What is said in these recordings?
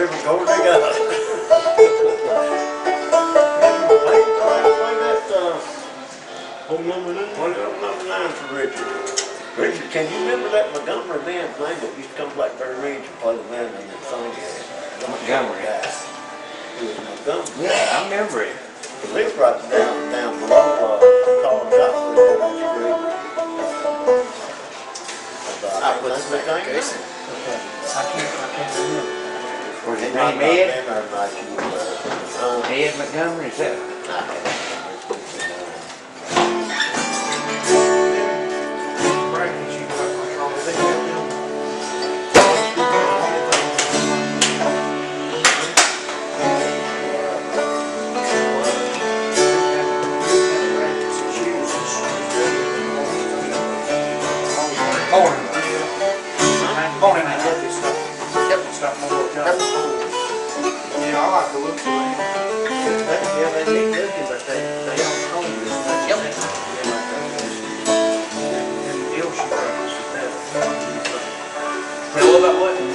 different color they got. Play that home number 9. Play home number 9 for Richard. Richard, can you remember that Montgomery band's name that used to come to Blackberry Range and play the band and then sing it? Montgomery. It was Montgomery. Yeah, I remember it. He lived right down below College Hospital on that street. I put some application. Okay. I can't remember. Was his name Ed? Ed? Ed Montgomery, is that? Yeah, I like the look of it. Yeah, they need looking, but they don't own this much. Yep. And the deal she brings with that. Now what about what?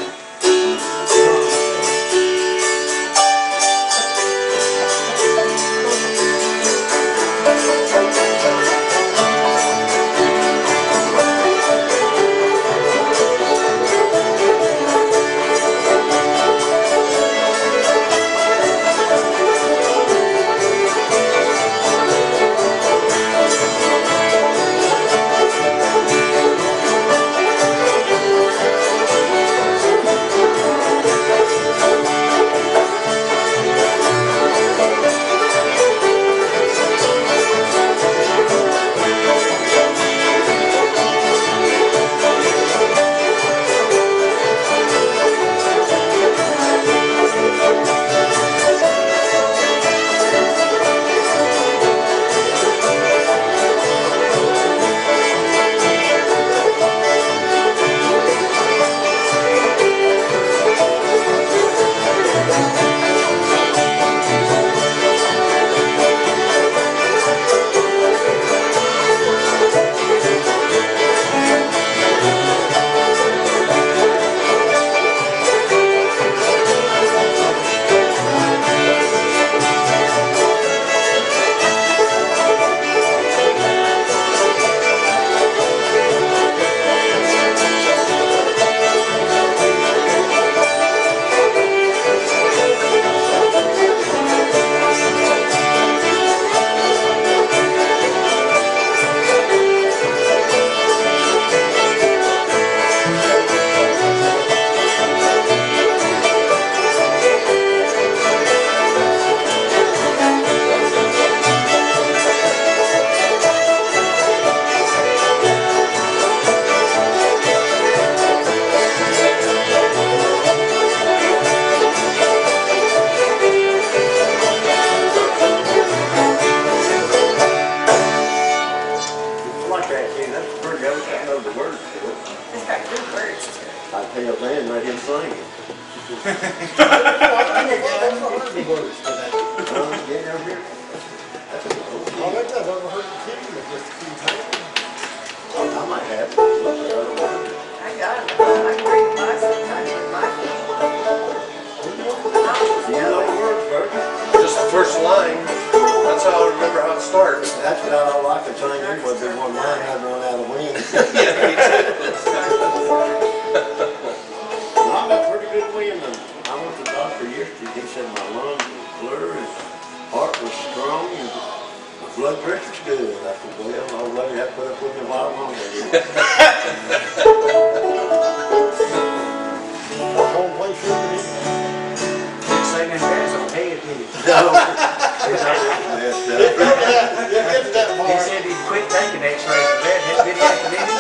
I'd pay a man and let him sing it. Get over here. I think I've ever heard the king that just keeps hanging. I might have. I got it. I can read my sometimes with my Do you know the words, Bert? Just the first line. That's how I remember how it starts. That's about all I could sing in was that one line had run out of wind. Yeah, me too. Well, I got pretty good wind. And I went to the doctor yesterday. He said my lungs were clear, his heart was strong, and my blood pressure's good. I said, well, old lady had to put up with me a while longer. Home place sugar. Didn't say nothing bad, so hey, it did. No. It's not messed up. Yeah, get to that He part. said he'd quit taking x-rays for that. Hadn't been academic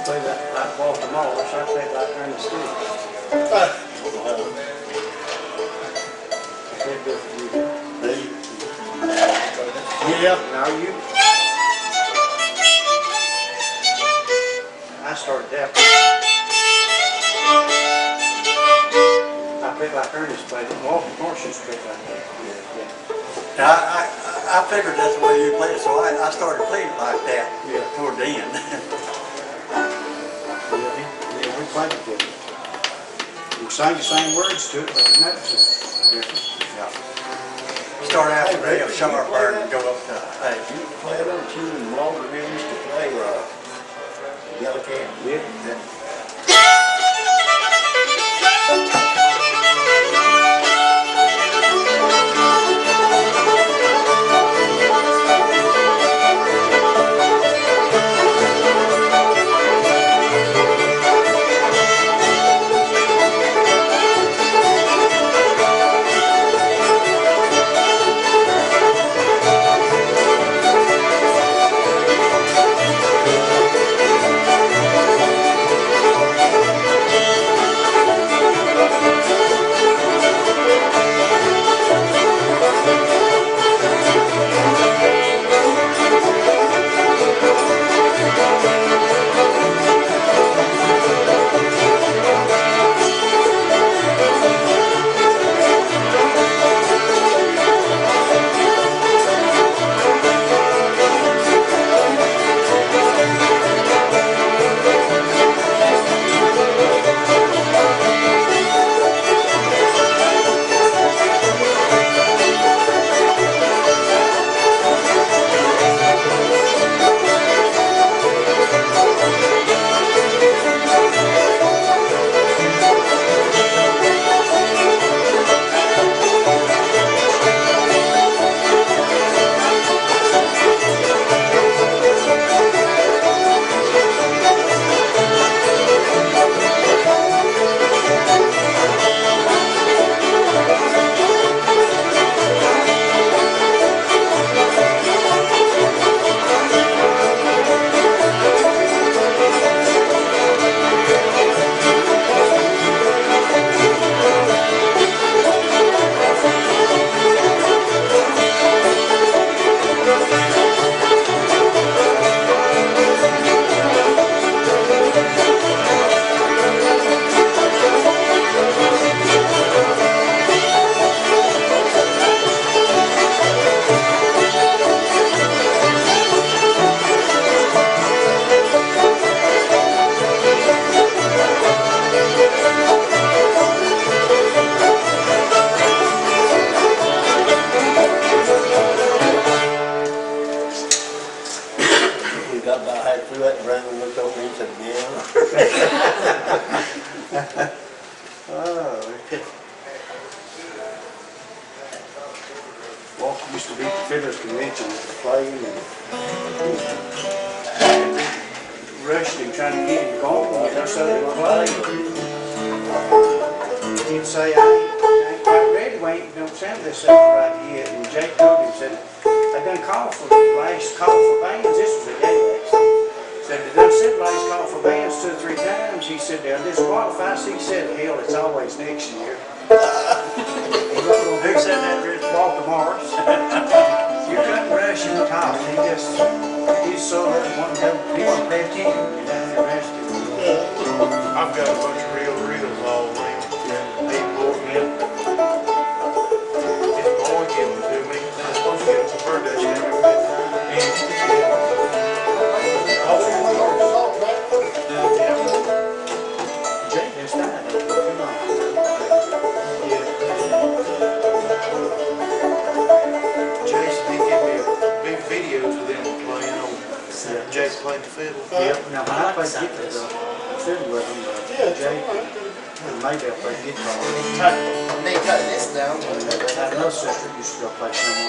play that like Baltimore, so I played like Ernest Stewart. They're good for you. Yeah. Now you. I started that. I played like Ernest played it. Baltimore should play like that. Yeah. Now, I figured that's the way you play it, so I started playing it like that toward the end. Yeah, we played it good. You sang the same words to it, but the notes are different. Yeah. Start out real sharper and go up to A. You play it on you and Walter Bill used to play Galax. Yeah. Got about half through that, and Brandon looked over and said, yeah. Walter used to be at the Fiddler's Convention playing and rushed him trying to get him going, so they would play. He'd say, I ain't quite ready, we don't sound this right yet. And Jake told him, said, I done called for last call for bands, this was a Galax. Said, they done said last call for bands 2 or 3 times. He said, they'll disqualify us. He said, hell, it's always next year. Who said that, Rich? Baltimore's. You couldn't rush him top. He's so that one time, he won't pay attention. You know, the rest of him. I've got a bunch of reels all around. He bought me. His boy gave them to me. I was supposed to get him some birthday shit. Jake just died. Jason, he gave me big videos of them playing on. Jake playing the fiddle. Yep. Now, when I played guitar, fiddle with him, Jake and Maybell played guitar. They cut this down. My little sister used to go play some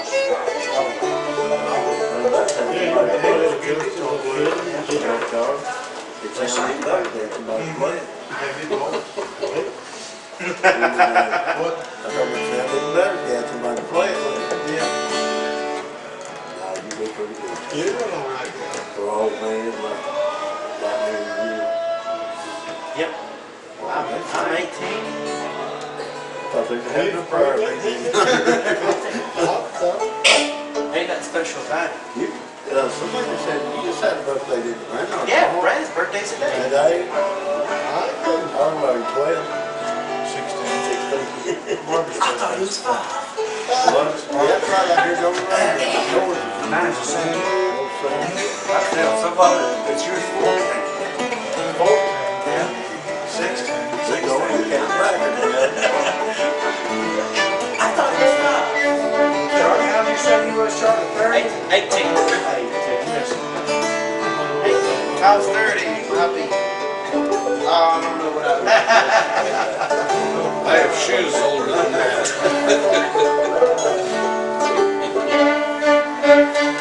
They sang back there, somebody played. I thought it sounded better, yeah, somebody play it. Yeah. Nah, you did pretty good. You were all right. For old man, like me and you. Yep. I'm 18. Thought they had no prior meeting. Ain't nothing special about it. You, somebody said, you just had a birthday, didn't you? Brandon? Yeah, Brandon's birthday's today. Today? I don't know, 12. 16. I thought he was 5. Yeah, that's right, I hear going around. Mine's the same. I tell somebody that you're 14. 16. I thought he was 5. Charlie, how many you say you was, Charlie? 30? 18. 18. Yes. 18. If I was 30, I'd be, oh, I don't know what I'd be. I have shoes older than that.